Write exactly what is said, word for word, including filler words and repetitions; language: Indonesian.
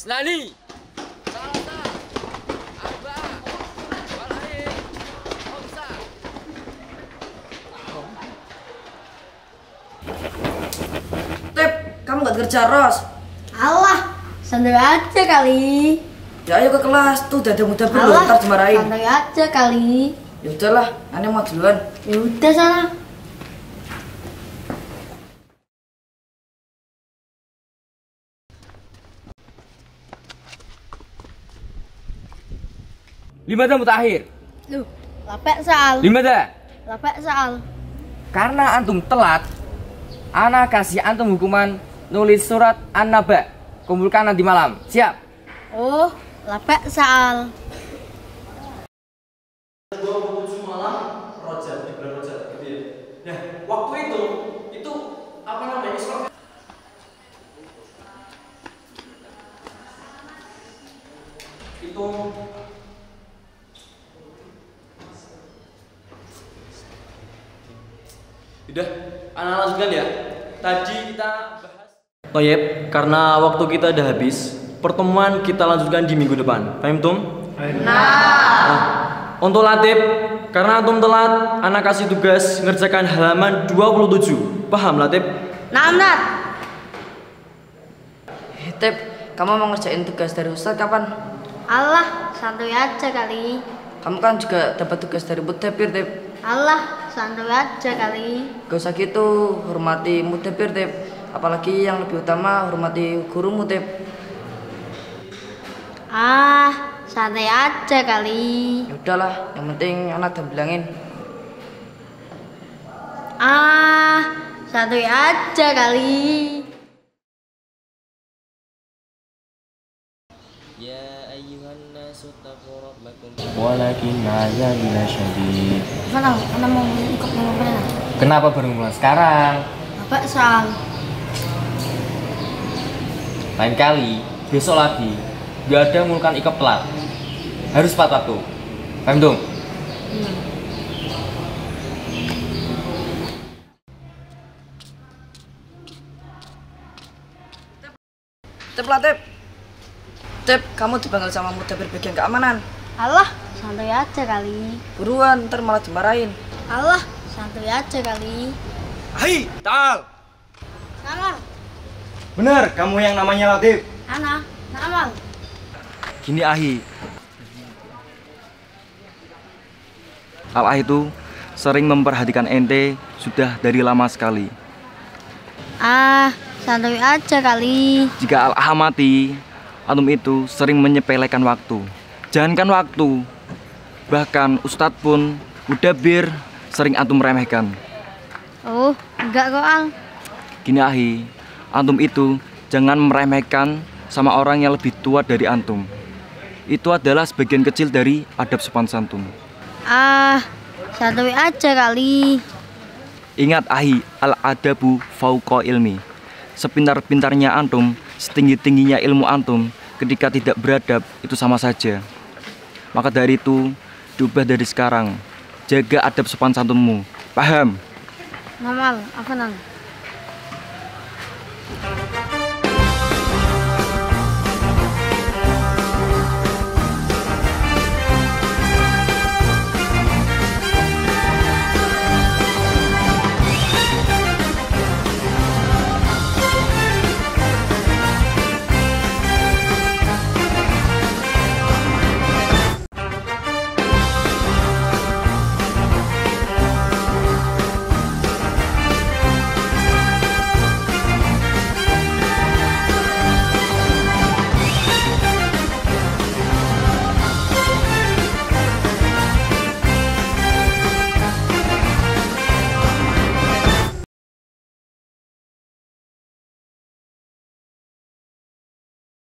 Isnani. Salasa. Arba. Walain. Khamsa. Tep, kamu gak kerja, Ros? Allah, santai aja kali. Ya ayo ke kelas, tuh udah ada muda belum, Allah, ntar dimarahin. santai aja kali. Ya udahlah, aneh mau duluan. Ya udah sana. Limada mutakhir? Loh, lapek soal. Limada? Lapek soal. Karena antum telat, ana kasih antum hukuman nulis surat An-Naba. Kumpulkan nanti malam. Siap? Oh, lapek soal. dua puluh tujuh malam Rajab, di bulan Rajab gitu ya. Nah, waktu itu itu apa namanya? Sholat itu udah, anak lanjutkan ya. Tadi kita bahas Toyib, karena waktu kita udah habis. Pertemuan kita lanjutkan di minggu depan. Paham tum? Nah, untuk Latif, karena antum telat, anak kasih tugas ngerjakan halaman dua puluh tujuh. Paham Latif? Nah, Nat. Tep, kamu mau ngerjain tugas dari Ustadz kapan? Allah, santai aja kali. Kamu kan juga dapat tugas dari Mudabir, Tep. Allah, santai aja kali. Gak usah gitu, hormati Mudabir, Tep. Apalagi yang lebih utama, hormati gurumu, Tep. Ah, santai aja kali. Ya udahlah, yang penting anak udah bilangin. Ah, santai aja kali. Ya ayyuhan nasu taqu rabbakum walakin azabil syadid. Mana, mana mau ikut mau mana? Kenapa baru mulai sekarang? Lapek soal. Lain kali, besok lagi. Gak ada mulukan ikop telat. Harus tepat waktu. Paham dong? Hmm. Tep lah, Tep. Tep, kamu dipanggil sama Mudabir bagian keamanan. Allah, santai aja kali. Buruan, ntar malah dimarahin. Allah, santai aja kali. Hai, Tal. Nama, Bener, kamu yang namanya Latif. Ana, nama. Gini Ahi, Al-Ah itu sering memperhatikan ente sudah dari lama sekali. Ah, santai aja kali. Jika Al-Ah mati, antum itu sering menyepelekan waktu. Jangankan waktu, bahkan Ustadz pun Mudabir sering antum remehkan. Oh, enggak kok, Al. Gini Ahi, antum itu jangan meremehkan sama orang yang lebih tua dari antum. Itu adalah sebagian kecil dari adab sopan santun. Ah, santai aja kali. Ingat Ahi, al-adabu fauqa ilmi. Sepintar-pintarnya antum, setinggi-tingginya ilmu antum, ketika tidak beradab itu sama saja. Maka dari itu, diubah dari sekarang. Jaga adab sopan santunmu. Paham? Namal, apa nang?